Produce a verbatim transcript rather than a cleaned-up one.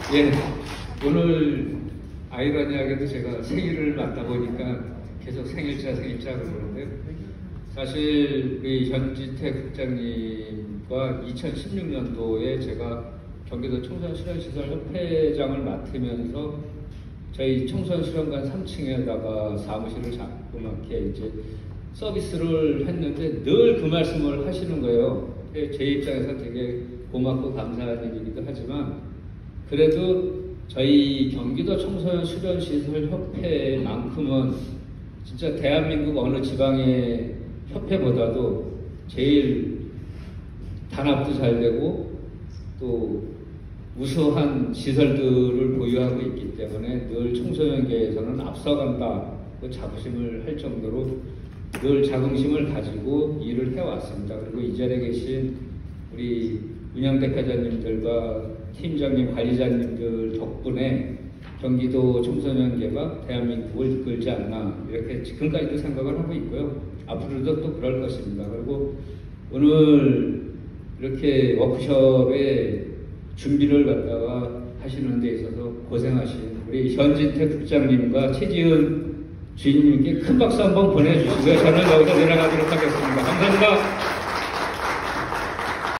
예, 오늘 아이러니하게도 제가 생일을 맞다 보니까 계속 생일자 생일자 그러는데요. 사실 우리 현지택 국장님과 이천십육 년도에 제가 경기도 청소년실현시설협회장을 맡으면서 저희 청소년실현관 삼 층에다가 사무실을 자꾸맣게 이제 서비스를 했는데 늘 그 말씀을 하시는 거예요. 제 입장에서 되게 고맙고 감사한 일이기도 하지만 그래도 저희 경기도 청소년 수련시설 협회만큼은 진짜 대한민국 어느 지방의 협회보다도 제일 단합도 잘 되고 또 우수한 시설들을 보유하고 있기 때문에 늘 청소년계에서는 앞서간다 그 자부심을 할 정도로 늘 자긍심을 가지고 일을 해왔습니다. 그리고 이 자리에 계신 우리 운영대표자님들과 팀장님, 관리자님들 덕분에 경기도 청소년계가 대한민국을 이끌지 않나 이렇게 지금까지도 생각을 하고 있고요. 앞으로도 또 그럴 것입니다. 그리고 오늘 이렇게 워크숍에 준비를 갖다가 하시는 데 있어서 고생하신 우리 현진택 국장님과 최지은 주인님께 큰 박수 한번 보내주시고요. 저는 여기서 내려가도록 하겠습니다. 감사합니다.